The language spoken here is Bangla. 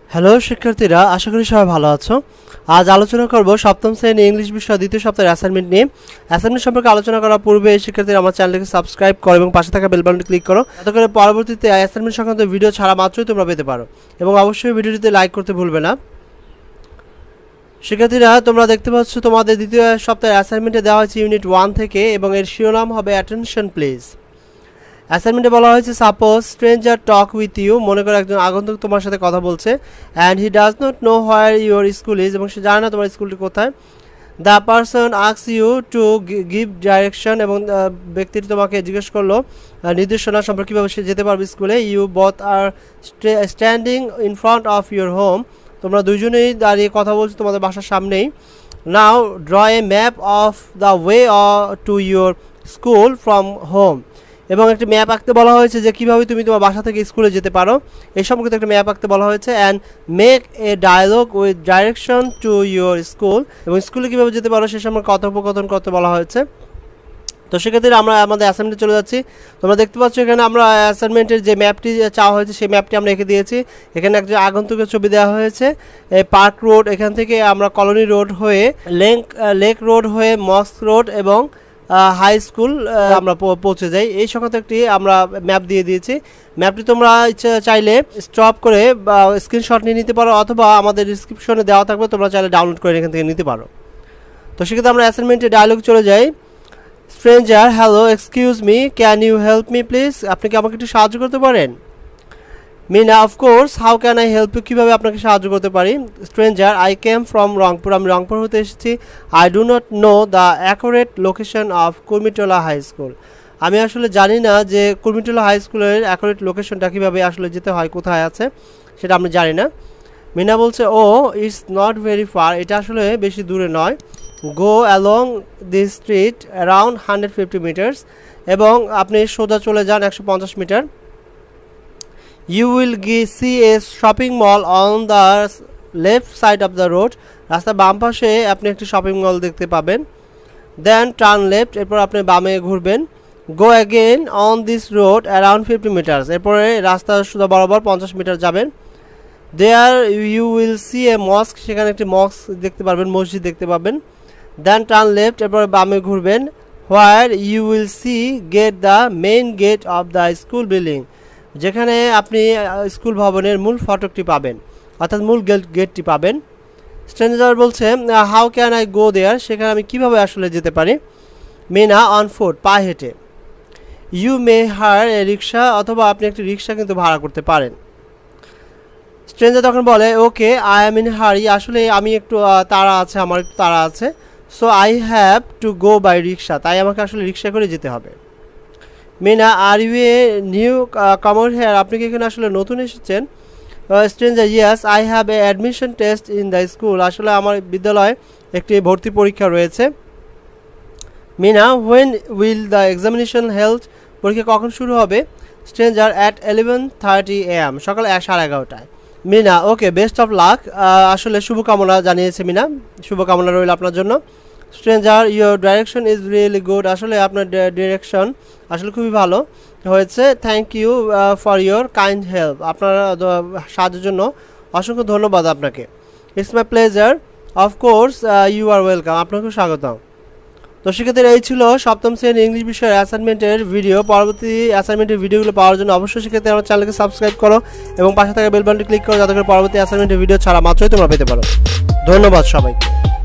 হ্যালো শিক্ষার্থীরা, আশা করি সবাই ভালো আছো। আজ আলোচনা করব সপ্তম শ্রেণী ইংলিশ বিষয় দ্বিতীয় সপ্তাহের অ্যাসাইনমেন্ট নিয়ে। অ্যাসাইনমেন্ট সম্পর্কে আলোচনা করার পূর্বে শিক্ষার্থীরা আমার চ্যানেলকে সাবস্ক্রাইব করো এবং পাশে থাকা বেল বাটনটি ক্লিক করো, যাতে করে পরবর্তীতে অ্যাসাইনমেন্ট সংক্রান্ত ভিডিও ছাড়া মাত্রই তোমরা পেতে পারো। এবং অবশ্যই ভিডিওটিতে লাইক করতে ভুলবে না। শিক্ষার্থীরা, তোমরা দেখতে পাচ্ছ তোমাদের দ্বিতীয় সপ্তাহের অ্যাসাইনমেন্টে দেওয়া হয়েছে ইউনিট 1 থেকে, এবং এর শিরোনাম হবে অ্যাটেনশন প্লিজ। অ্যাসাইনমেন্টে বলা হয়েছে suppose stranger talk with you, মনে করো একজন আগন্তুক তোমার সাথে কথা বলছে, and he does not know where your school is, এবং সে জানে না তোমার স্কুলটি কোথায়। The person asks you to give direction, এবং ব্যক্তিটি তোমাকে জিজ্ঞেস করলো নির্দেশনা সম্পর্কে কীভাবে সে যেতে পারবে স্কুলে। You both are standing in front of your home, তোমরা দুজনেই দাঁড়িয়ে কথা বলছো তোমাদের বাসার সামনেই। Now draw a map of the way to your school from home, এবং একটি ম্যাপ আঁকতে বলা হয়েছে যে কীভাবে তুমি তোমার বাসা থেকে স্কুলে যেতে পারো, এই সম্পর্কিত একটা ম্যাপ আঁকতে বলা হয়েছে। And make a dialogue with direction to your school, এবং স্কুলে কীভাবে যেতে পারো সে সম্পর্কে কথোপকথন করতে বলা হয়েছে। তো সেক্ষেত্রে আমরা আমাদের অ্যাসাইনমেন্টে চলে যাচ্ছি। তোমরা দেখতে পাচ্ছ এখানে আমরা অ্যাসাইনমেন্টের যে ম্যাপটি চাওয়া হয়েছে সেই ম্যাপটি আমরা এঁকে দিয়েছি। এখানে একটা আগন্তুকের ছবি দেওয়া হয়েছে, পার্ক রোড, এখান থেকে আমরা কলোনি রোড হয়ে লেক রোড হয়ে মস্ক রোড এবং হাই স্কুল আমরা পৌঁছে যাই। এই সংক্রান্ত একটি আমরা ম্যাপ দিয়ে দিয়েছি। ম্যাপটি তোমরা চাইলে স্টপ করে বা স্ক্রিনশট নিয়ে নিতে পারো, অথবা আমাদের ডিসক্রিপশনে দেওয়া থাকবে, তোমরা চাইলে ডাউনলোড করে এখান থেকে নিতে পারো। তো সেক্ষেত্রে আমরা অ্যাসাইনমেন্টের ডায়লগ চলে যাই। Stranger, hello, excuse me, can you help me please, আপনি কি আমাকে একটু সাহায্য করতে পারেন? Meena, of course, how can I help you, কীভাবে আপনাকে সাহায্য করতে পারি? Stranger, I came from Rangpur, আমি রংপুর হতে এসেছি। I do not know the accurate location of Kurmitola high school, আমি আসলে জানি না যে কুর্মিটোলা হাই স্কুলের অ্যাকুরেট লোকেশনটা কীভাবে আসলে যেতে হয়, কোথায় আছে সেটা আমি জানি না। মিনা বলছে, oh it's not very far, এটা আসলে বেশি দূরে নয়। Go along this street around 150 meters, এবং আপনি সোজা চলে যান 150 meter. You will see a shopping mall on the left side of the road, রাস্তার বাম পাশে আপনি একটি শপিং মল দেখতে পাবেন। Then turn left, এরপর আপনি বামে ঘুরবেন। Go again on this road around 50 meters, এরপরে রাস্তা সোজা বরাবর 50 মিটার যাবেন। There you will see a mosque, সেখানে একটি মস্ক দেখতে পারবেন, মসজিদ দেখতে পাবেন। Then turn left, এরপরে বামে ঘুরবেন। Where you will see the main gate of the school building, যেখানে আপনি স্কুল ভবনের মূল ফটকটি পাবেন, অর্থাৎ মূল গেটটি পাবেন। স্ট্রেঞ্জার বলছে, how can I go there, সেখানে আমি কিভাবে আসলে যেতে পারি? মিনা, অন ফুট, পায়ে হেঁটে। ইউ মে হায়ার এ রিক্সা, অথবা আপনি একটি রিক্সা কিন্তু ভাড়া করতে পারেন। স্ট্রেঞ্জার তখন বলে, ওকে, আই এম ইন হারি, আসলে আমি একটু তাড়া আছে, আমার একটু তাড়া আছে। So I have to go by rickshaw, তাই আমাকে আসলে রিক্সা করে যেতে হবে। Meena, are you a newcomer here, আপনি কি এখানে আসলে নতুন এসেছেন? Stranger, yes, I have a admission test in the school, আসলে আমার বিদ্যালয়ে একটি ভর্তি পরীক্ষা রয়েছে। Meena, when will the examination held, পরীক্ষা কখন শুরু হবে? স্ট্রেঞ্জার, অ্যাট 11:30 AM, সকাল 11:30টায়। Meena, okay, best of luck, আসলে শুভকামনা জানিয়েছে মিনা, শুভকামনা রইল আপনার জন্য। Stranger, your direction is really good, আসলে আপনার ডিরেকশন আসলে খুবই ভালো হয়েছে। Thank you for your kind help, আপনার সাহায্যের জন্য অসংখ্য ধন্যবাদ আপনাকে। It's my pleasure, of course you are welcome, আপনাকেও স্বাগতম। তো সেক্ষেত্রে এই ছিল সপ্তম শ্রেণীর ইংলিশ বিষয়ের অ্যাসাইনমেন্টের ভিডিও। পরবর্তী অ্যাসাইনমেন্টের ভিডিওগুলো পাওয়ার জন্য অবশ্যই সেক্ষেত্রে আমার চ্যানেলকে সাবস্ক্রাইব করো এবং পাশে থাকা বেল বাটনটি ক্লিক করো, যাতে করে পরবর্তী অ্যাসাইনমেন্টের ভিডিও ছাড়া মাত্রই তোমরা পেতে পারো। ধন্যবাদ সবাইকে।